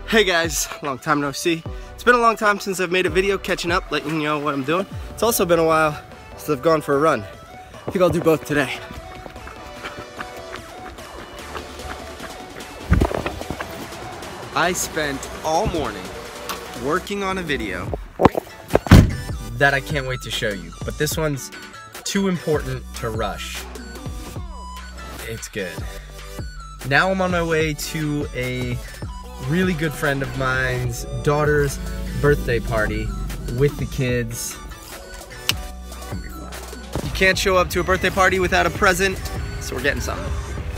Hey guys, long time no see. It's been a long time since I've made a video catching up, letting you know what I'm doing. It's also been a while since I've gone for a run. I think I'll do both today. I spent all morning working on a video that I can't wait to show you, but this one's too important to rush. It's good. Now I'm on my way to a really good friend of mine's daughter's birthday party with the kids. It's gonna be fun. You can't show up to a birthday party without a present, so we're getting something.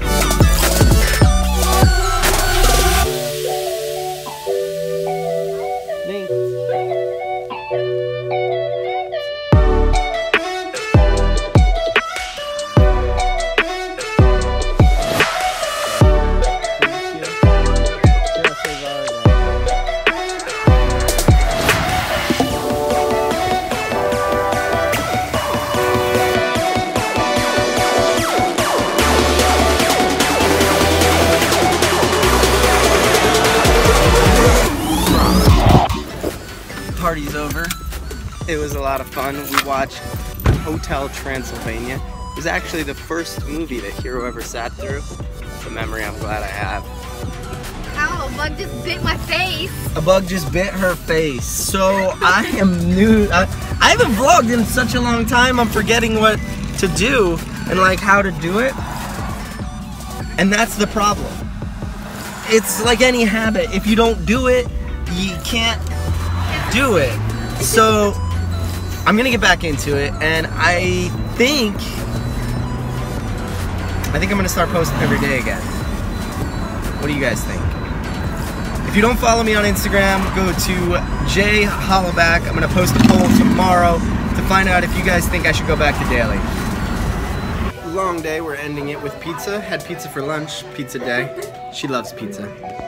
Party's over. It was a lot of fun. We watched Hotel Transylvania. It was actually the first movie that Hero ever sat through. It's a memory I'm glad I have. Ow, a bug just bit my face. A bug just bit her face. So I am new. I haven't vlogged in such a long time. I'm forgetting what to do and like how to do it. And that's the problem. It's like any habit. If you don't do it, you can't do it. So I'm gonna get back into it, and I think I'm gonna start posting every day again. What do you guys think? If you don't follow me on Instagram, go to J Hollowback. I'm gonna post a poll tomorrow to find out if you guys think I should go back to daily. Long day, we're ending it with pizza. Had pizza for lunch, pizza day. She loves pizza.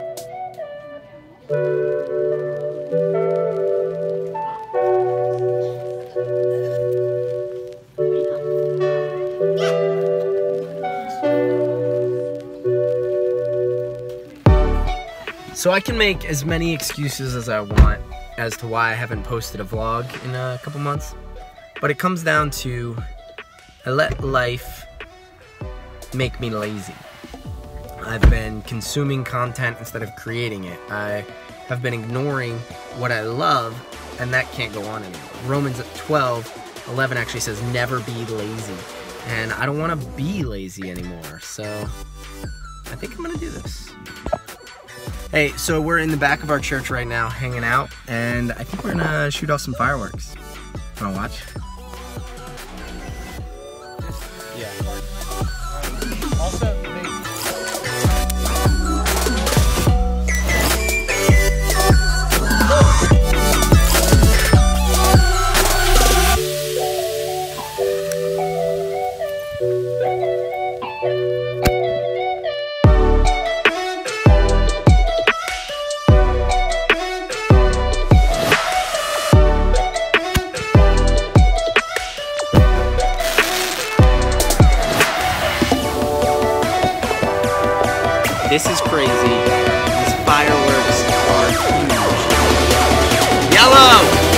So I can make as many excuses as I want as to why I haven't posted a vlog in a couple months, but it comes down to I let life make me lazy. I've been consuming content instead of creating it. I have been ignoring what I love, and that can't go on anymore. Romans 12:11 actually says never be lazy, and I don't want to be lazy anymore, so I think I'm gonna do this. Hey, so we're in the back of our church right now, hanging out, and I think we're gonna shoot off some fireworks. Wanna watch? Yeah. Also, this is crazy. These fireworks are huge. Yellow!